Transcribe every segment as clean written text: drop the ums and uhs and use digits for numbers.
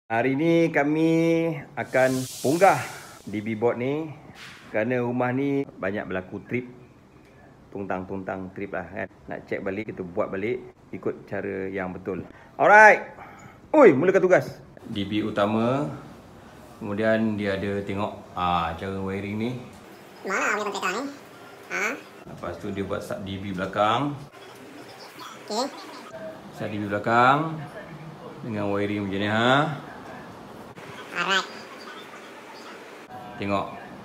Hari ni kami akan punggah DB board ni kerana rumah ni banyak berlaku trip, tungtang trip lah kan. Nak check balik, kita buat balik ikut cara yang betul. Alright. Oi, mulakan tugas. DB utama. Kemudian dia ada tengok cara wiring ni. Mana punya kontraktor ni? Lepas tu dia buat sub DB belakang. Okey. Sub DB belakang dengan wiring macam ni Alright. Tengok.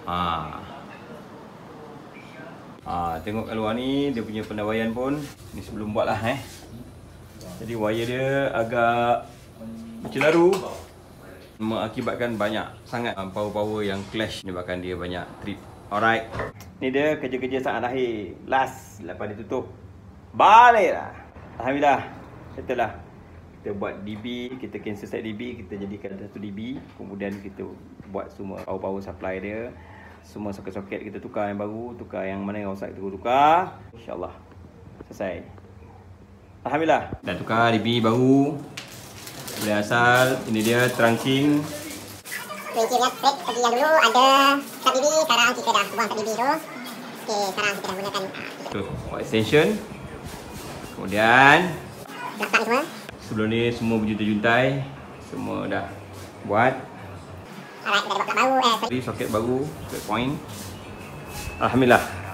Tengok kat luar ni dia punya pendawaian pun ni sebelum buat lah Jadi wire dia agak bercelaru, mengakibatkan banyak sangat power yang clash, menyebabkan dia banyak trip. Alright. Ni dia kerja-kerja saat akhir. Last lepas dia tutup. Baliklah. Alhamdulillah. Settle lah. Kita buat DB, kita cancel set DB, kita jadikan satu DB. Kemudian kita buat semua power supply dia. Semua soket-soket kita tukar yang baru, tukar yang mana yang rosak kita tukar. InsyaAllah selesai. Alhamdulillah. Dah tukar DB baru. Boleh asal. Ini dia trunking. Kunci dia set pergi yang dulu ada sub DB, sekarang kita dah buang sub DB tu. Okey, sekarang kita dah gunakan Buat extension. Kemudian belakang semua. sebelum ni semua berjuntai-juntai. Semua dah buat. Alright, kita ada buat plug baru Soket baru, soket point. Alhamdulillah.